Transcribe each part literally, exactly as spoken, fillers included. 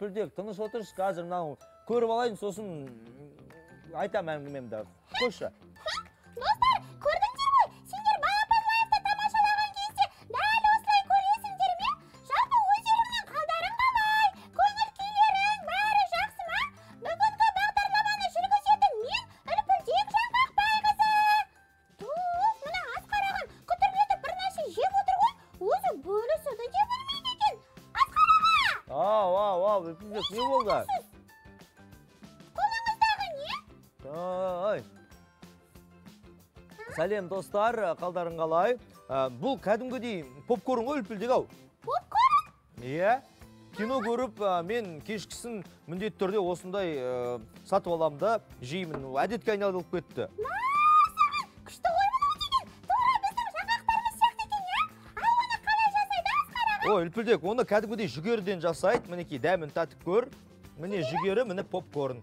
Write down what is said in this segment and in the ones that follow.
Үлпілдек, тыныш отыршы, қазір мынау көріп алайын, сосын айтам әңгімемді. Қойшы. Достар, көрдіңдер ғой, сендер Балапан лайфты тамашалаған кезде дәл осылай көресіңдер ме? Жалпы өздеріңнің қалдарың қалай? Көңіл күйлерің бәрі жақсы ма? Бүгінгі бағдарламаны жүргізетін мен Үлпілдек Жаңғақбайқызы. Туф, мына Асқар ағам күтірлетіп бір нәрсе жеп отыр ғой, өзі бөлісуді де білмейді екен. Асқар аға! Ау, ау, ау, Үлпілдек, не болды? Қолыңыздағы не? Ай. Сәлем достар, қалдарың қалай? Бұл кәдімгідей попкорн ғой Үлпілдек ау. Попкорн? Иә. Кино көріп, мен кешкісін міндетті түрде осындай сатып аламда жеймін. Әдетке айналып кетті. Саған күшті ғой мынау деген. Тура біздің жаңғақтарымыз сияқты екен, иә? Ал оны қалай жасайды Асқар аға? Ой, Үлпілдек, оны кәдімгідей жүгеріден жасайды. Мінекей дәмін татып көр. Міне жүгері, міне попкорн.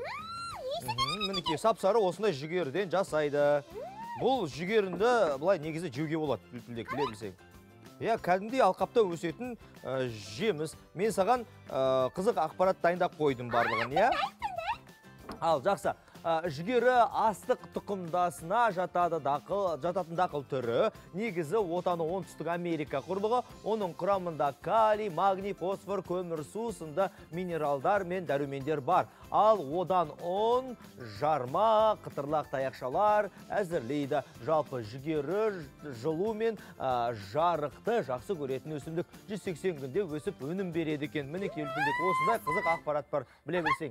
Мінекей сап-сары осындай жүгеріден жасайды. Бұл жүгерінді бұлай негізі жеуге болады, Үлпілдек, біле білсең. Иә, кәдімгідей алқапта өсетін жеміс. Мен саған қызық ақпарат дайындап қойдым барлығын, иә? Ал, жақсы. Жүгері астық тұқымдасына жататын дақыл түрі. Негізі отаны оңтүстік Америка құрлығы. Оның құрамында калий, магний, фосфор, көмір, су сынды минералдар мен дәрумендер бар. Ал одан ұн, жарма, қытырлақ таяқшалар әзірлейді. Жалпы жүгері жылу мен жарықты жақсы көретін өсімдік жүз сексен күнде өсіп өнім береді екен. Мінекей Үлпілдек, осындай қызық ақпарат бар, біле білсең.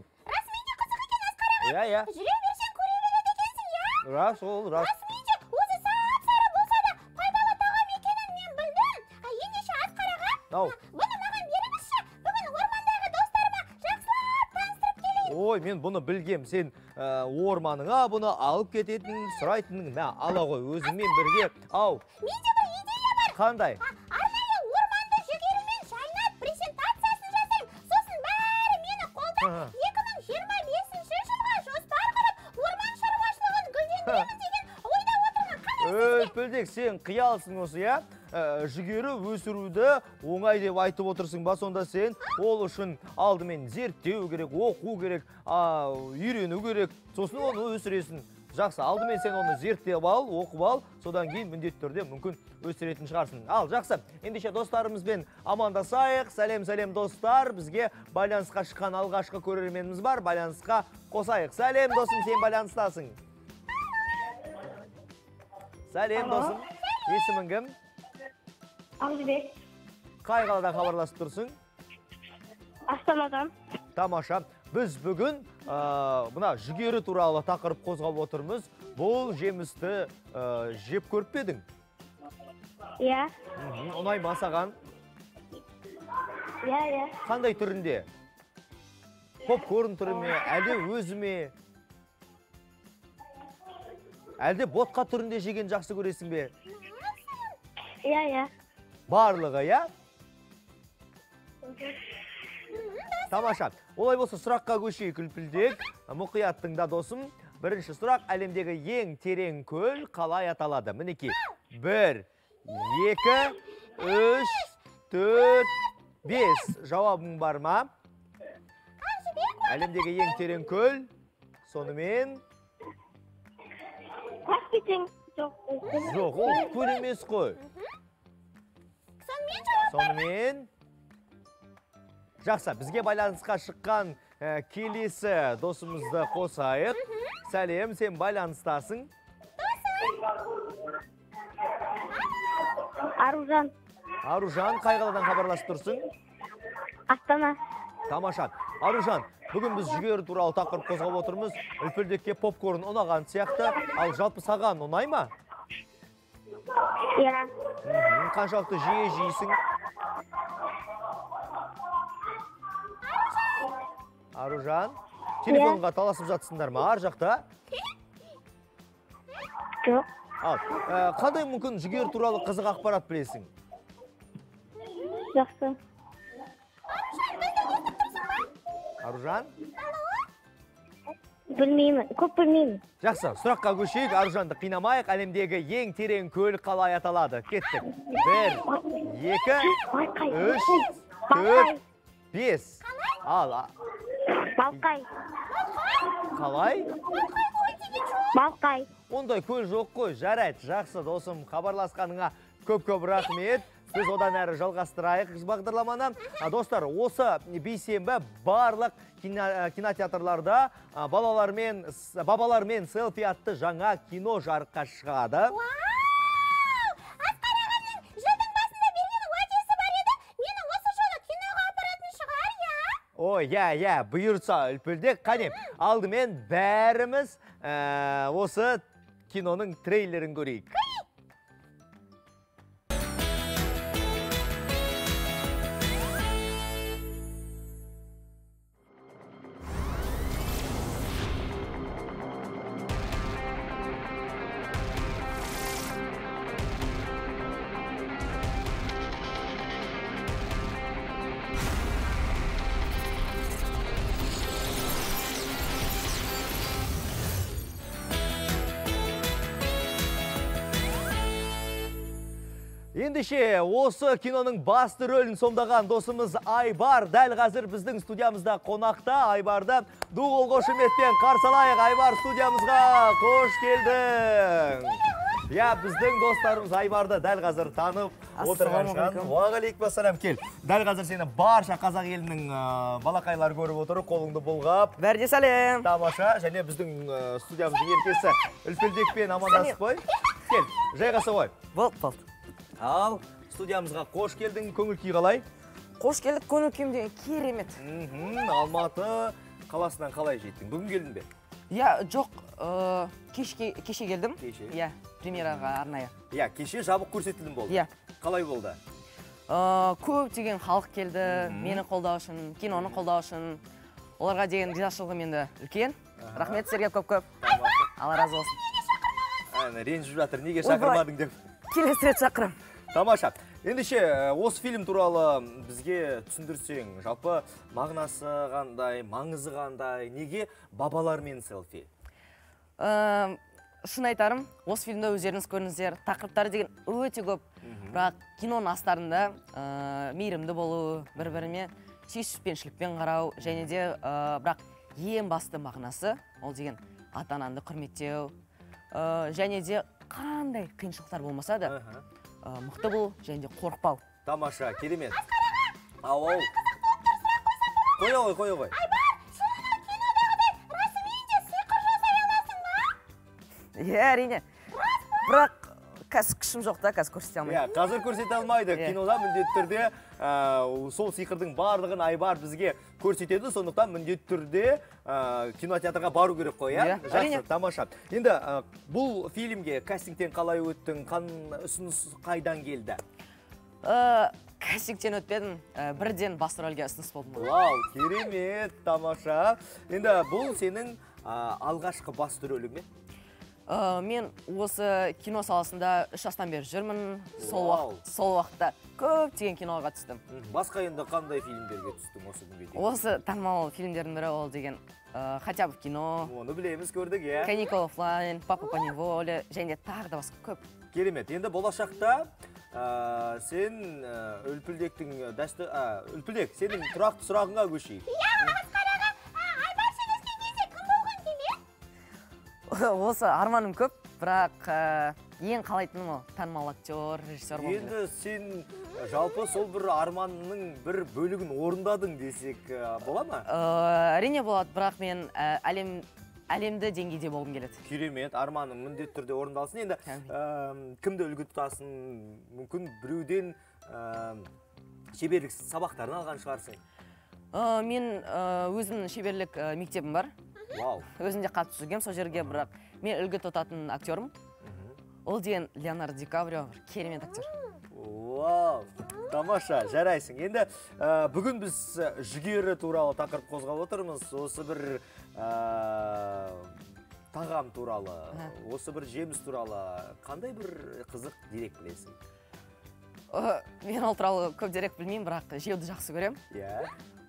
Иә, иә. Жүре берсең көре береді екенсің, иә? Рас, ол, рас. Расымен де өзі сап-сары болса да пайдалы тағам екенін мен білдім. Ендеше Асқар аға, бұны маған беріңізші. Бүгін ормандағы достарыма жақсылап таныстырып келейін. Ой, мен бұны білгем. Сен орманыңа бұны алып кететін, сұрайтының. Мә, ала ғой, өзіңмен бірге. Ау. Менде бір идея бар. Қандай? Арнайы орманды жүгерімен жайнап презентациясын жасаймын. Сосын бәрі мені қолдап екі мың жиырма бесінші жылға жоспар құрып, орман шаруашылығын гүлдендіремін деген ойда отырмын. Қалай сізге? Үлпілдек, сен қиялсың осы, иә? Жүгері өсіруді оңай деп айтып отырсың ба, сонда сен ол үшін алдымен зерттеу керек, оқу керек, үйрену керек, сосын оны өсіресің. Жақсы, алдымен сен оны зерттеп ал, оқып ал, содан кейін міндетті түрде мүмкін өсіретін шығарсың. Ал, жақсы, ендеше достарымызбен амандасайық. Сәлем-сәлем достар, бізге байланысқа шыққан алғашқы көрерменіміз бар, байланысқа қосайық. Сәлем досым, сен байланыстасың. Сәлем досым, есімің кім? Ақжібек. Қай қаладан хабарласып тұрсың? Астанадан. Тамаша. Біз бүгін мына жүгері туралы тақырып қозғап отырмыз. Бұл жемісті жеп көріп пе едің? Иә. Ұнай ма саған? Иә, иә. Қандай түрінде? Попкорн түрі ме, әлде өзі ме? Әлде ботқа түрінде жеген жақсы көресің бе? Иә, иә. Барлығы, иә? Тамаша. Олай болса сұраққа көшейік Үлпілдек. Мұқият тыңда досым. Бірінші сұрақ, әлемдегі ең терең көл қалай аталады? Мінекей. Бір, екі, үш, төрт, бес. Жауабың бар ма? Әлемдегі ең терең көл. Сонымен? Каспий жоқ. Жоқ, ол көл емес қой. Сонымен? Жақсы, бізге байланысқа шыққан келесі досымызды қосайық. Сәлем, сен байланыстасың. Аружан. Аружан, қай қаладан хабарласып тұрсың? Астана. Тамаша. Аружан, бүгін біз жүгері туралы тақырып қозғап отырмыз. Үлпілдекке попкорн ұнаған сияқты, ал жалпы саған ұнай ма? Иә. Қаншалықты жиі жейсің? Аружан, телефонға таласып жатсыңдар ма, ар жақта? Жоқ. Ал, қандай мүмкін жүгері туралы қызық ақпарат білесің? Жақсы. Аружан? Білмеймін, көп білмеймін. Жақсы, сұраққа көшейік, Аружанды қинамайық. Әлемдегі ең терең көл қалай аталады? Кеттік. Бір, екі, үш, төрт, бес. Ал, а- Балқай. қалай? Балқай. Ондай көл жоқ қой. Жарайды, жақсы досым, хабарласқаныңа көп-көп рахмет. Біз одан әрі жалғастырайық бағдарламаны. А, достар, осы бейсенбі барлық кино- кинотеатрларда а, балалармен, с- бабалармен селфи атты жаңа кино жарыққа шығады. Вау! Асқар ағаның жылдың басында берген уәдесі бар еді. Мені осы жолы киноға апаратын шығар, я? Ой, я, я, бұйырса үлпілдек. Қане, алдымен бәріміз ә, осы киноның трейлерін көрейік. Ендеше, осы киноның басты рөлін сомдаған досымыз Айбар дәл қазір біздің студиямызда қонақта. Айбарды ду қол қошеметпен қарсы алайық. Айбар, студиямызға қош келдің. Я, біздің достарымыз Айбарды дәл қазір танып отырған шығар. Уағалейкумассалам, кел. Дәл қазір сені барша қазақ елінің ә, балақайлар көріп отыр, қолыңды бұлғап. Бәрде сәлем. Тамаша, және біздің ә, студиямыздың еркесі Үлпілдекпен амандасып қой. Кел, жайғаса қой. Болды, болды. Ал, студиямызға қош келдің, көңіл күй қалай? Қош келдік, көңіл күйім деген керемет. Мхм, Алматы қаласынан қалай жеттің? Бүгін келдің бе? Я, жоқ, ә, кешке, кеше келдім. Кеше? Я, премьераға арнайы. Я, кеше жабық көрсетілім болды. Я. Қалай болды? Ә, көп деген халық келді, мені қолдау үшін, киноны қолдау үшін. Оларға деген ризашылығым енді үлкен. Рахмет сіздерге көп-көп. Алла разы болсын. Әне, ренжіп жатыр, неге Ойбай. шақырмадың деп. Келесі рет шақырам. Тамаша. Ендеше, осы фильм туралы бізге түсіндірсең, жалпы мағынасы қандай, маңызы қандай, неге бабалармен селфи? Ә, шын айтарым, осы фильмді өздеріңіз көріңіздер. Тақырыптары деген өте көп. Бірақ киноның астарында ә, мейірімді болу, бір-біріме сүйіспеншілікпен қарау, және де ә, бірақ ең басты мағынасы, ол деген ата-анаңды құрметтеу, ә, және де қандай қиыншылықтар болмаса да ә, мықты бол, және де қорықпау. Тамаша, керемет. Ау, ау. Қоя ғой, қоя ғой. Е, әрине. Бірақ қазір күшім жоқ та, қазір көрсете алмаймын. Я, қазір көрсете алмайды. Иә. Кинода міндетті түрде ә, сол сиқырдың барлығын Айбар бізге көрсетеді. Сондықтан міндетті түрде ә, кинотеатрға бару керек қой, иә? Иә, әрине. Жақсы, тамаша. Енді ә, бұл фильмге кастингтен қалай өттің, қан ұсыныс қайдан келді? Ә, кастингтен өтпедім, ә, бірден басты рөлге ұсыныс болдым. Вау, керемет, тамаша. Енді бұл сенің ә, алғашқы басты рөлің бе? Ә, мен осы кино саласында үш жастан бері жүрмін. Сол, Вау. уақыт, сол уақытта көптеген киноға түстім. Басқа енді қандай фильмдерге түстің осы күнге дейін? Осы танымал фильмдердің бірі ол деген ә, «Хотя бы в кино», Оны білеміз, көрдік, иә? «Каникулы оффлайн», «Папа по неволе» және тағы да басқа көп. Керемет. Енді болашақта ә, сен ә, Үлпілдектің дәсті... ә, Үлпілдек, сенің тұрақты сұрағыңа көшейік. Асқар аға, Айбар сен өскен кезде кім болған келе? Осы арманым көп, бірақ ә, ең қалайтыным ол танымал актер, режиссер болу. Енді сен жалпы сол бір арманның бір бөлігін орындадың десек ә, бола ма? Ә, әрине болады, бірақ мен ә, әлем, әлемді деңгейде болғым келеді. Керемет, арманың міндетті түрде орындалсын. Енді ә, кімді үлгі тұтасың? Мүмкін біреуден ә, шеберлік сабақтарын алған шығарсың. Ә, мен ә, өзімнің шеберлік ә, мектебім бар. Вау. Өзінде қатысып жүргем сол жерге, бірақ мен үлгі тұтатын актерім. Ол деген Леонардо Ди Каприо, керемет актер. Вау, тамаша, жарайсың. Енді ә, бүгін біз жүгері туралы тақырып қозғап отырмыз. Осы бір ә, тағам туралы, осы бір жеміс туралы қандай бір қызық дерек білесің? Ә, мен ол туралы көп дерек білмеймін, бірақ жеуді жақсы көрем. Иә.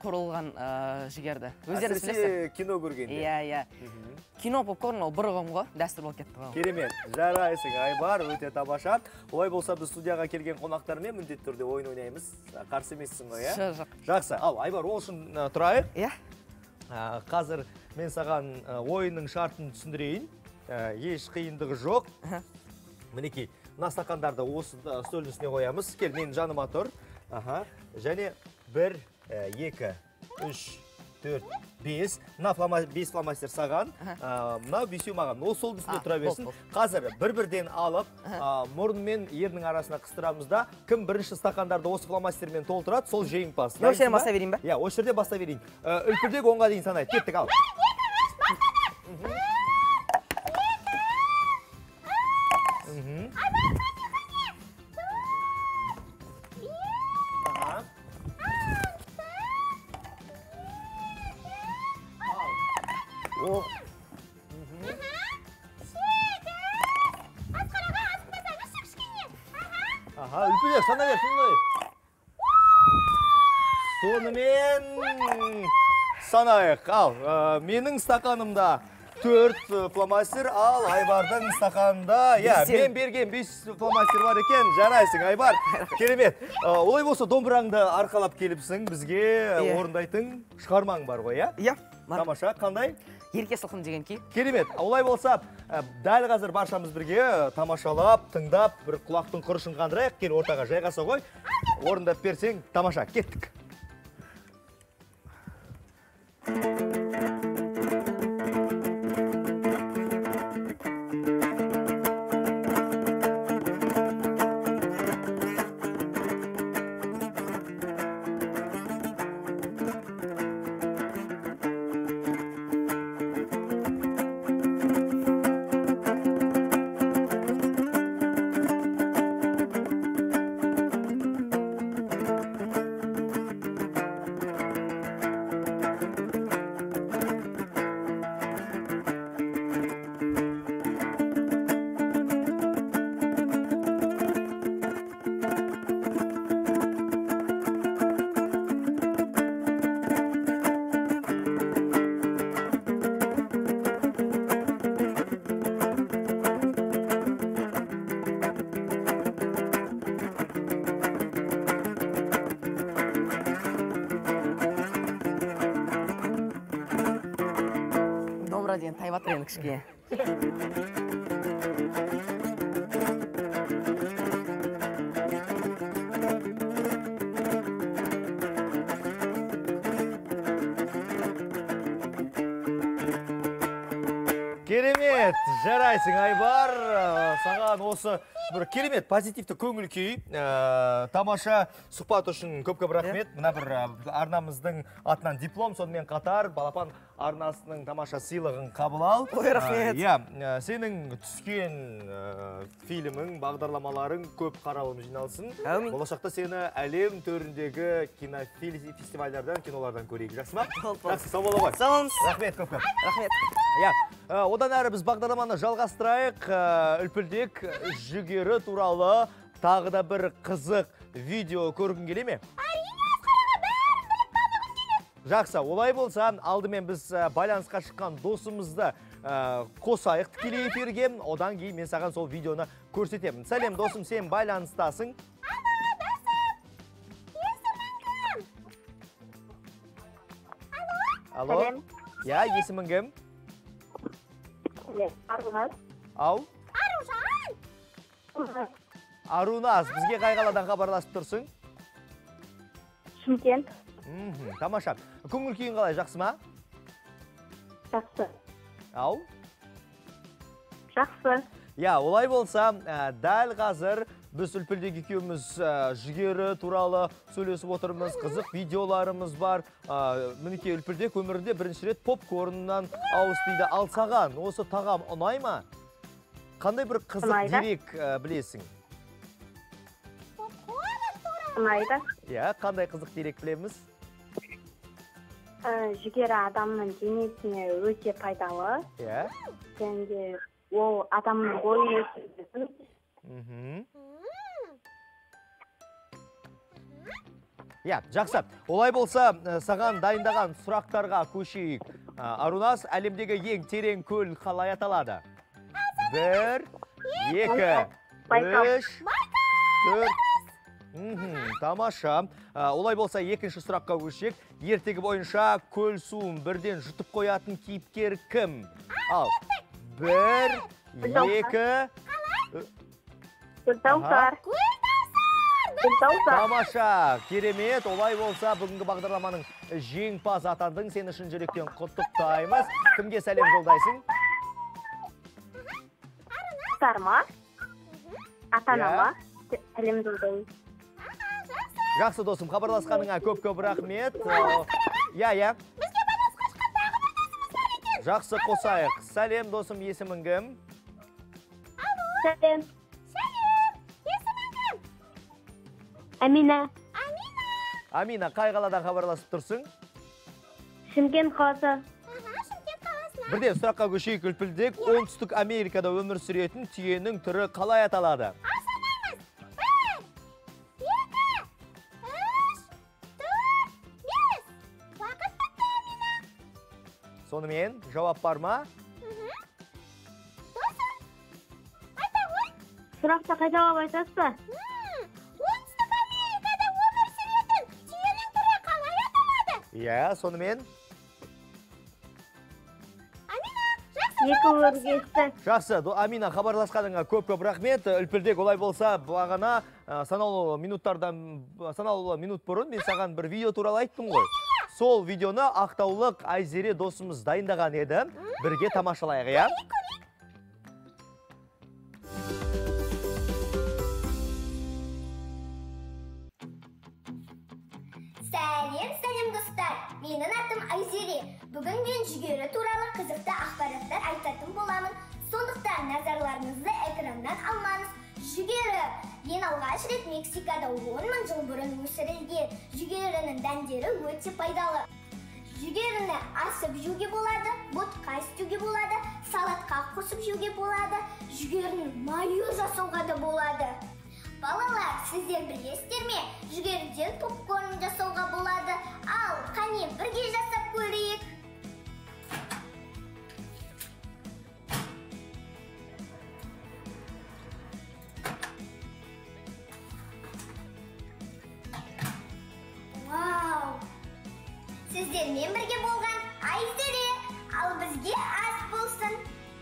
құрылған ә, жігерді. Өздеріңіз Әсіресе білесіздер. кино көргенде. Иә, иә. Кино попкорн ол бір ұғым ғой, дәстүр болып кетті ғой. Керемет. Жарайсың, Айбар, өте тамаша. Олай болса біз студияға келген қонақтармен міндетті түрде ойын ойнаймыз. Қарсы емессің ғой, иә? Жоқ. Жақсы. Ал, Айбар, ол үшін ә, тұрайық. Иә. Ә, Қазір мен саған ә, ойынның шартын түсіндірейін. Ә, Еш қиындығы жоқ. Мінекей, мына стақандарды осы ә, стөлдің үстіне қоямыз. Кел, менің жаныма тұр. Аха. Және бір, ә, екі, үш, төрт, бес. Мына бес фломастер саған, ә, мына бесеу маған. Ол сол үстіне тұра берсін. Қазір бір-бірден алып, ә, мұрын мен ернің арасына қыстырамыз да, кім бірінші стақандарды осы фломастермен толтырады, сол жеңімпаз. Осы жерден баста берейін ба? Иә, осы жерде баста берейін. Ә, Үлпілдек онға дейін санайды. Кеттік, ал. О. Аха, үлпілдек, сана бер, сонымен санайық. Ал, ә, менің стақанымда төрт фломастер, ал Айбардың стақанында, иә, мен берген бес фломастер бар екен. Жарайсың, Айбар. Керемет. Ә, Олай болса, домбыраңды арқалап келіпсің, бізге орындайтын шығармаң бар ғой, иә? Иә. Тамаша, қандай? Ерке сылқым деген ки. Керемет. Олай болса, ә, дәл қазір баршамыз бірге тамашалап, тыңдап, бір құлақтың құрышын қандырайық. Кел ортаға жайғаса ғой. Орындап берсең, тамаша, кеттік. Деген тайватыр енді кішкене. Керемет, жарайсың, Айбар. Саған осы бір керемет позитивті көңіл күй. Тамаша сұхбат үшін көп-көп рахмет. Мына бір арнамыздың атынан диплом, сонымен қатар Балапан арнасының тамаша сыйлығын қабыл ал. Ой, рахмет. Иә, сенің түскен фильмің, бағдарламаларың көп қаралым жиналсын. Болашақта сені әлем төріндегі кинофестивальдардан, кинолардан көрейік. Жақсы ма? Жақсы, сау болу ғой. Сау болыңыз. Рахмет, көп-көп. Рахмет. Иә, одан әрі біз бағдарламаны жалғастырайық. Үлпілдек жүгері туралы тағы да бір қызық видео көргің келе ме? Жақсы, олай болса, алдымен біз байланысқа шыққан досымызды қосайық тікелей эфирге, одан кейін мен саған сол видеоны көрсетемін. Сәлем, досым, сен байланыстасың. Алло, Сәлем. Я, есімің кім? Арунас. Ау? Арунас, бізге қай қаладан хабарласып тұрсың? Шымкент. Мхм, тамаша. Көңіл күйің қалай, жақсы ма? Жақсы. Ау? Жақсы. Я, олай болса, дәл қазір біз Үлпілдек екеуміз жүгері туралы сөйлесіп отырмыз, қызық видеоларымыз бар. Мінекей Үлпілдек өмірінде бірінші рет попкорннан ауыстыйды. Ал саған осы тағам ұнай ма? Қандай бір қызық дерек білесің? Ұнайды. Я, қандай қызық дерек білеміз? Жүгері адамның денесіне өте пайдалы. Я. Және ол адамның бойы өсіреді. Я, жақсы. Олай болса, саған дайындаған сұрақтарға көшейік. Арунас, әлемдегі ең терең көл қалай аталады? Бір, екі, үш, төрт. Тамаша. Олай болса, екінші сұраққа көшейік. Ертегі бойынша көл суын бірден жұтып қоятын кейіпкер кім? Ал, бір, екі, Гүлтаусар. Гүлтаусар. Тамаша, керемет. Олай болса, бүгінгі бағдарламаның жеңімпаз атандың. Сен үшін жүректен құттықтаймыз. Кімге сәлем жолдайсың? Сарма. Ата-анама сәлем жолдаймын. Жақсы досым, хабарласқаныңа көп-көп рахмет. Я, я. Жақсы қосайық. Сәлем досым, есімің кім? Сәлем. Амина. Амина, қай қаладан хабарласып тұрсың? Шымкент қаласы. Бірден сұраққа көшейік үлпілдек. Оңтүстік Америкада өмір сүретін түйенің түрі қалай аталады? Сонымен, жауап бар ма? Сұрақта қайталап айтасыз ба? Оңтүстік Америкада өмір сүретін түйенің түрі қалай аталады? Иә, сонымен. Екі өргесті. Жақсы, Амина, хабарласқаныңа көп-көп рахмет. Үлпілдек олай болса, бағана санаулы минуттардан, санаулы минут бұрын мен саған бір видео туралы айттым ғой. Сол видеоны ақтаулық Айзере досымыз дайындаған еді. Бірге тамашалайық, иә? Сәлем, сәлем достар. Менің атым Айзере. Бүгін мен жүгері туралы қызықты ақпараттар айтатын боламын. Сондықтан назарларыңызды экраннан алмаңыз. Жүгері ең алғаш рет Мексикада он мың жыл бұрын өсірілген. Жүгерінің дәндері өте пайдалы. Жүгеріні асып жеуге болады, ботқа істеуге болады, салатқа қосып жеуге болады, жүгерінің майы жасауға да болады. Балалар, сіздер білесіздер ме? Жүгеріден попкорн жасауға болады. Ал, қане бірге жасап көрейік. Вау! Сіздермен бірге болған Айзере, ал бізге ас болсын.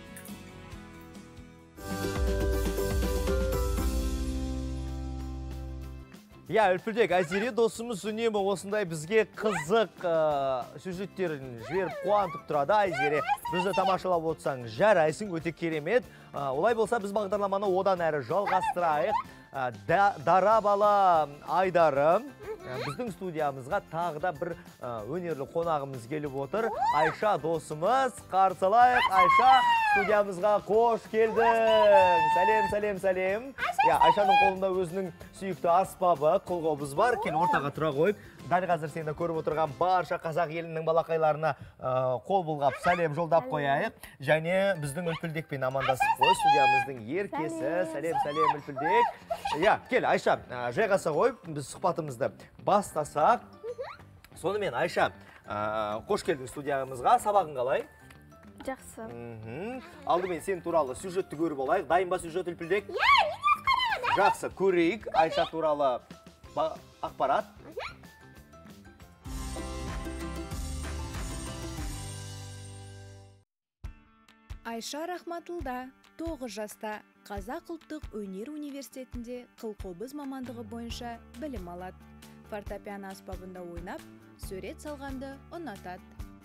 Я, үлпілдек, Айзере досымыз үнемі осындай бізге қызық сюжеттерін жіберіп қуантып тұрады. Айзере, бізді тамашалап отырсаң жарайсың, өте керемет. Олай болса, біз бағдарламаны одан әрі жалғастырайық. Дара бала Айдарым, біздің студиямызға тағы да бір өнерлі қонағымыз келіп отыр. Айша досымыз, қарсылайық. Айша, студиямызға қош келдің. Сәлем, сәлем, сәлем. Айшаның қолында өзінің сүйікті аспабы, қолғобыз бар. Кел ортаға тұра қойып, дәл қазір сені көріп отырған барша қазақ елінің балақайларына қол бұлғап сәлем жолдап қояйық. Және біздің үлпілдекпен амандасып қой, студиямыздың еркесі. Сәлем, сәлем, үлпілдек. Я, кел, Айша, жайғаса қойып, біз сұхбатымызды бастасақ. Сонымен, Айша, қош келдің студиямызға. Сабағың қалай? Жақсы. Алдымен сен туралы сюжетті көріп олайық. Дайын ба сюжет, үлпілдек? Жақсы, көрейік. Айша туралы ақпарат. Айша Рахматулда тоғыз жаста Қазақ ұлттық өнер университетінде қылқобыз мамандығы бойынша білім алады. Фортепиано аспабында ойнап, сурет салғанды ұнатады.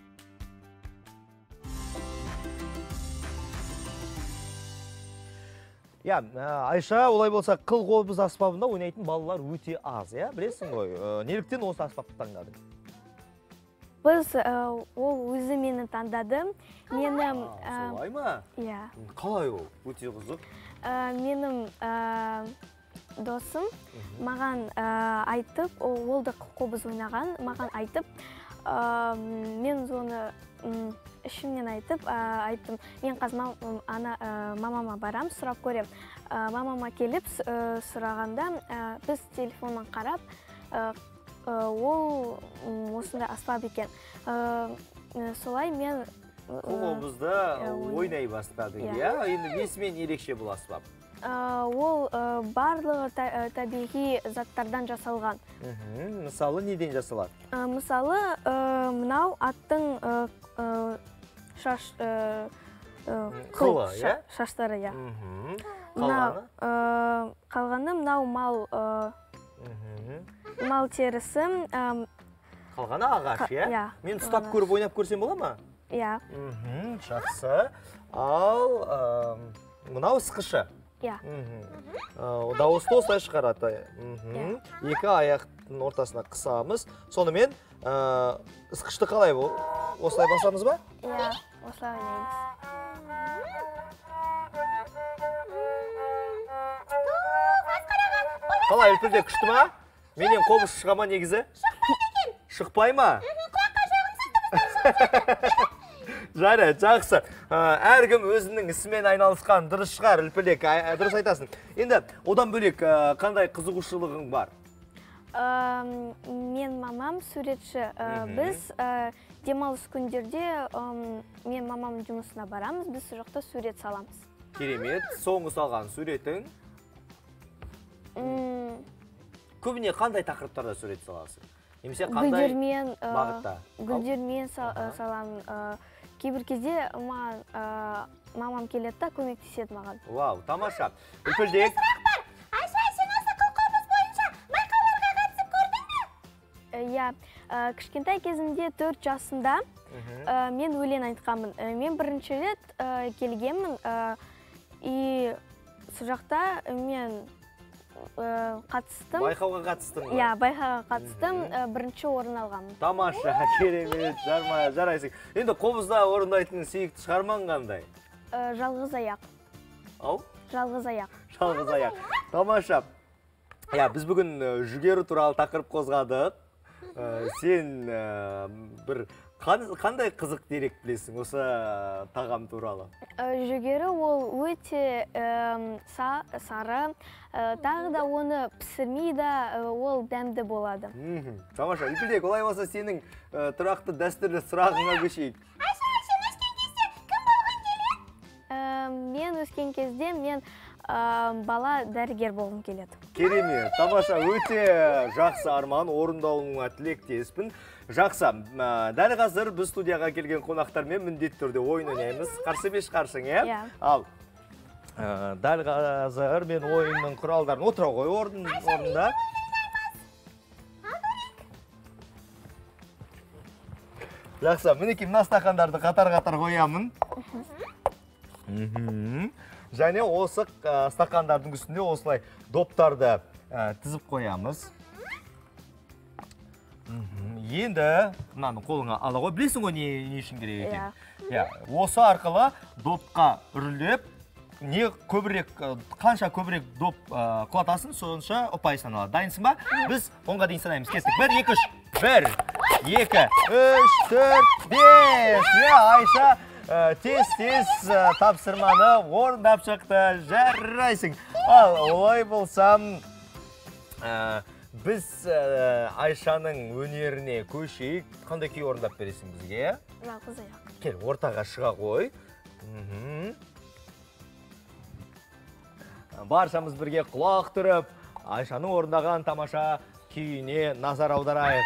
Я, Айша, олай болса, қылқобыз аспабында ойнайтын балалар өте аз, я? Білесің ғой, неліктен осы аспапты таңдадың? Біз ол өзі мені таңдады. Менің... Солай ма? Иә. Қалай ол? Өте қызық. Менің досым маған айтып, ол да қылқобыз ойнаған, маған айтып, мен соны ішімнен айтып, айттым, мен қазір мамама барам, сұрап көрем. Мамама келіп сұрағанда, біз телефоннан қарап, ол осындай аспап екен. Солай мен Қолымызда ойнай бастадың, иә? Енді несімен ерекше бұл аспап? Ол барлығы табиғи заттардан жасалған. Мысалы, неден жасалады? Мысалы, мынау аттың Қылы, иә? Шаштары, иә. Қалғаны? Қалғаны мынау мал мал терісі. Қалғаны ағаш, иә? Мен ұстап көріп ойнап көрсем бола ма? Иә. Жақсы. Ал мынау ысқышы. Иә. Дауысты осылай шығарады. Екі аяқтың ортасына қысамыз. Сонымен ысқышты қалай бұл? Осылай басамыз ба? Иә, осылай ойнаймыз. Қалай, үлпілде күшті ма? Менен қобыз шыға ма негізі? Шықпайды екен. Шықпай ма? Құлаққа жағымсыз Жарайды, жақсы. Әркім өзінің ісімен айналысқан дұрыс шығар, үлпілдек, дұрыс айтасың. Енді, одан бөлек қандай қызығушылығың бар? Мен мамам суретші. Біз демалыс күндерде мен мамам жұмысына барамыз, біз сол жақта сурет саламыз. Керемет, соңғы салған суретің? Көбіне қандай тақырыптарда сурет саласың? Немесе қандай бағытта? Гүлдермен саламын. Кейбір кезде мамам келеді да, көмектеседі маған. Вау, тамаша. Үлпілдек. Сұрақ бар. Айша, сен осы қылқобыз бойынша байқауларға қатысып көрдің бе? Иә, кішкентай кезімде төрт жасымда мен өлең айтқанмын. Мен бірінші рет келгенмін, и сол жақта мен қатыстым. Байқауға қатыстың ба? Иә, байқауға қатыстым, бірінші орын алғанмын. Тамаша, керемет, жарайсың. Енді қобызда орындайтын сүйікті шығармаң қандай? Жалғыз аяқ. Ау? Жалғыз аяқ. Жалғыз аяқ. Тамаша. Біз бүгін жүгері туралы тақырып қозғадық. Сен бір қандай қызық дерек білесің осы тағам туралы? Жүгері ол өте сары, тағы да оны пісірмейді, ол дәмді болады. Тамаша, үлпілдек, олай болса сенің тұрақты дәстүрлі сұрағыңа көшейік. Айша, сен өскен кезде кім болған келеді? Мен өскен кезде мен бала дәрігер болғым келеді. Керемет, тамаша, өте жақсы арман, орындалуыңа тілектеспін. Жақсы, дәл қазір біз студияға келген қонақтармен міндетті түрде ойын ойнаймыз. Қарсы беш қарсың, е? Ал, дәл қазір мен ойынның құралдарын отыра қой орында. Жақсы, мінекей мына стақандарды қатар-қатар қоямын. Және осы стақандардың үстінде осылай доптарды тізіп қоямыз. Енді мынаны қолыңа ала қой. Білесің ғой не үшін керек екен? Осы арқылы допқа үрлеп, не көбірек, қанша көбірек доп құлатасың, сонша ұпай саналады. Дайынсың ба? Біз онға дейін санаймыз. Кеттік. Бір, екі, үш. Бір, екі, үш, төрт, бес. Айша тез-тез тапсырманы орындап шықты. Жарайсың. Ал, олай болсам, біз Айшаның өнеріне көшейік. Қандай күй орындап бересің бізге? Жалғыз аяқ. Кел, ортаға шыға қой. Баршамыз бірге құлақ түріп, Айшаның орындаған тамаша күйіне назар аударайық.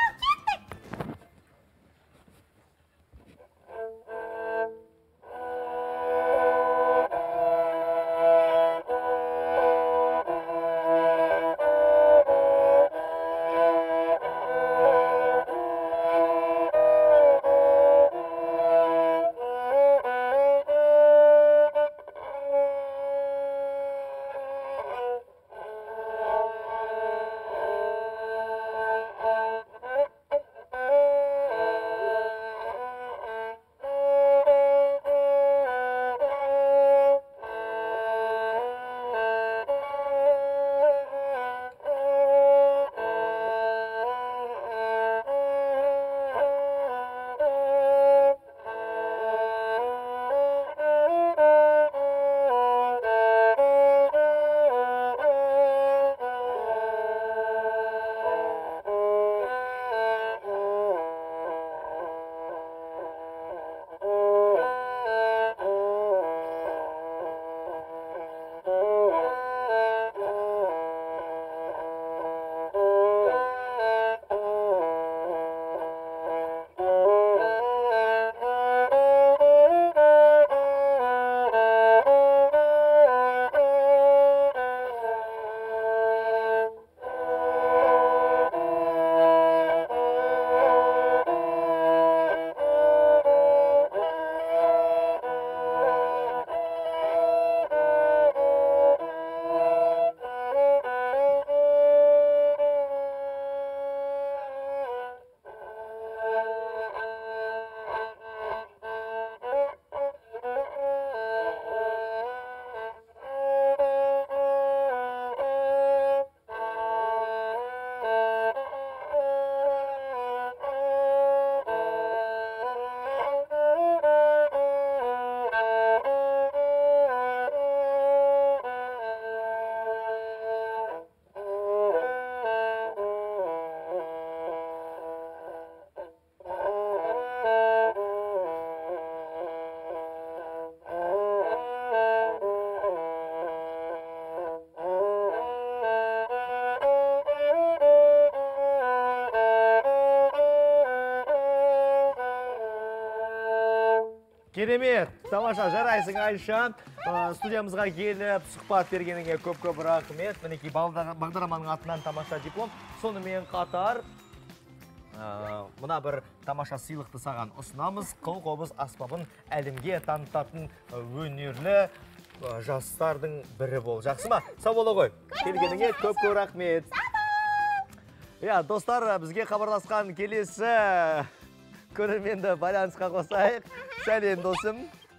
Керемет, тамаша, жарайсың Айша. Ә, студиямызға келіп, сұхбат бергеніңе көп-көп рахмет. Мінекей бағдарламаның атынан тамаша диплом. Сонымен қатар, ә, мына бір тамаша сыйлықты саған ұсынамыз. Қыл-қобыз аспабын әлемге танытатын өнерлі ә, жастардың бірі бол. Жақсы ма? Сау бола ғой. Келгеніңе көп-көп рахмет. Я, достар, бізге хабарласқан келесі көрерменді байланысқа қосайық. Сәлем, досым.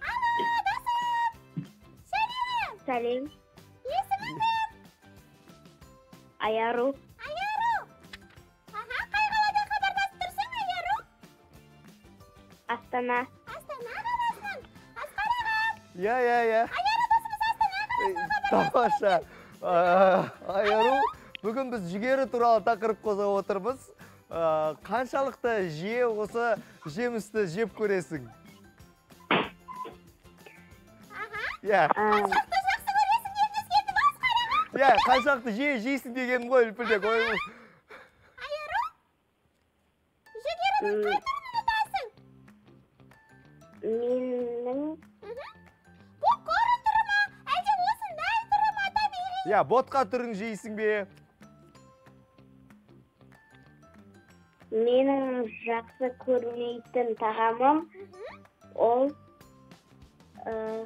Сәлем. Есіміңді? Аяру. Аяру. Аха, қай қаладан хабарласып тұрсың, Аяру? Астана. Астана қаласынан. Асқар аға. Я, я, я. Аяру досымыз Астана қаласынан Тамаша. А, Аяру, бүгін біз жүгері туралы тақырып қозғап отырмыз. А, қаншалықты жиі осы жемісті жеп көресің? Я. Қаншақты жақсы көресің дегіңіз келді ме, Асқар аға? Я, қаншалықты жиі жейсің дегенім ғой, үлпілдек. Аяру? Жүгерінің қай түрін ұнатасың? Менің Бұл қорын түрі ма? Әлде осындай түрі ма, табиғи? Я, ботқа түрін жейсің бе? менің жақсы көрмейтін тағамым ол ы,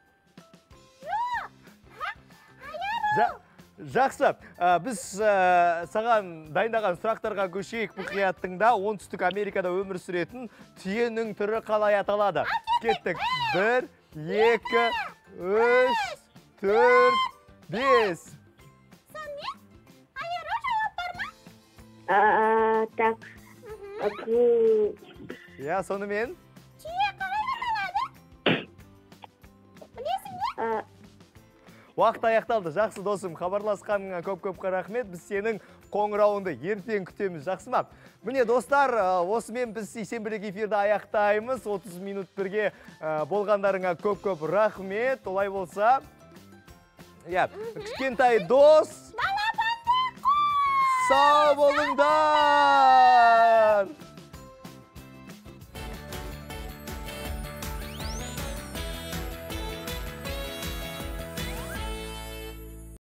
Жа- Жақсы, Ә, біз ә, саған дайындаған сұрақтарға көшейік. Мұқияттың да оңтүстік Америкада өмір сүретін түйенің түрі қалай аталады? Кеттік. Бір, екі, үш, төрт, бес. Сонымен, Аяру жауап бар ма? а, так бұл Я, сонымен. Түйе қалай аталады? Білесің бе? а, Уақыт аяқталды. Жақсы досым, хабарласқаныңа көп-көп рахмет. Біз сенің қоңырауыңды ертең күтеміз. Жақсы ма? Міне достар, осымен біз сейсенбілік эфирді аяқтаймыз. отыз минут бірге болғандарыңа көп-көп рахмет. Олай болса, я, кішкентай дос, сау болыңдар!